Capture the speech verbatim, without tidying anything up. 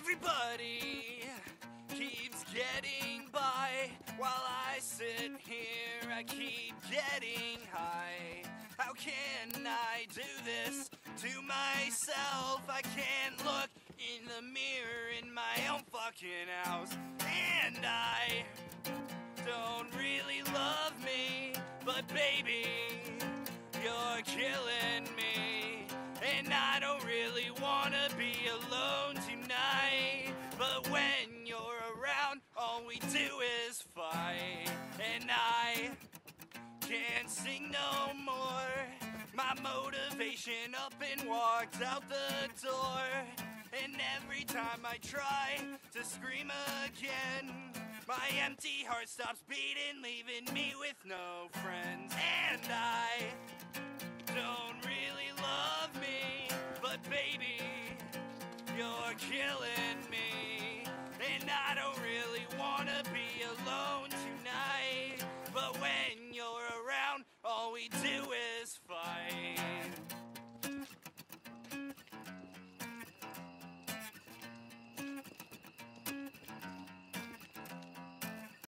Everybody keeps getting by while I sit here, I keep getting high. How can I do this to myself? I can't look in the mirror in my own fucking house. And I don't really love me, but baby, you're killing me. And I don't really wanna be alone tonight, but when you're around, all we do is fight. And I can't sing no more. My motivation up and walked out the door. And every time I try to scream again, my empty heart stops beating, leaving me with no friends. And I don't really love me, but baby, you're killing me. And I don't